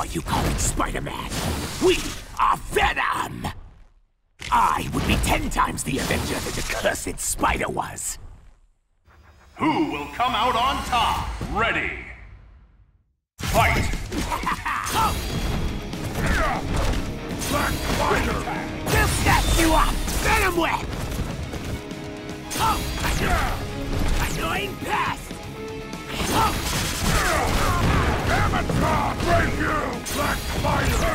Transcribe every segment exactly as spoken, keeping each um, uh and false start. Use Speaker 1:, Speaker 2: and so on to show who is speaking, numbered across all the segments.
Speaker 1: you call it Spider-Man. We are Venom! I would be ten times the Avenger that the cursed Spider was.
Speaker 2: Who will come out on top? Ready! Fight!
Speaker 1: Black Spider! We'll snatch you up! Venom Web! Oh! Annoying pest! Oh!
Speaker 3: Amateur! Break you! Black Spider!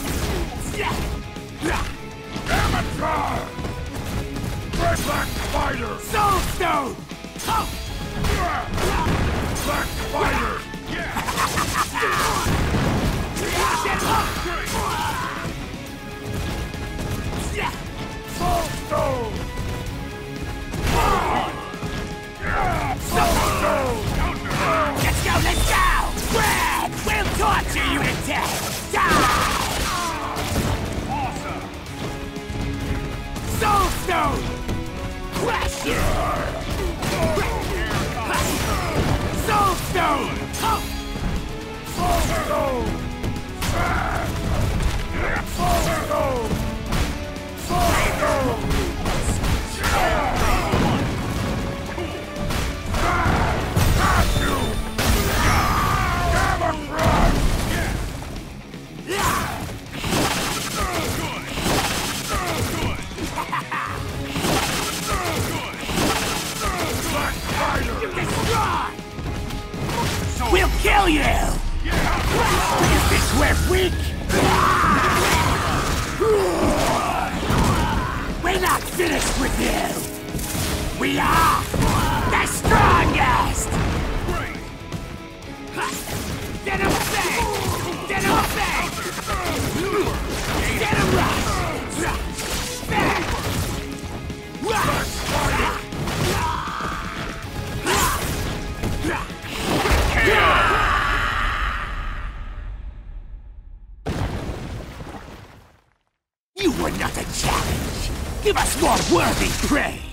Speaker 3: Amateur! Break Black Spider!
Speaker 1: Soul Stone! Oh!
Speaker 3: Black Spider! Soul Stone!
Speaker 1: Soul Stone! Let's go, let's go! Red! We'll torture you to death! Die!
Speaker 2: Awesome!
Speaker 1: Soul Stone! Crush you! Soul Stone! Oh!
Speaker 3: Soul Stone! Soul Stone! Soul Stone! Got you! Gamma Crush! Black Spider!
Speaker 1: Destroy! We'll kill you! You think we're weak? We're not finished with you! We are the strongest! Venom Fang! Venom Fang! Venom Rush! Fang! Rush! You were not a challenge! Give us more worthy prey!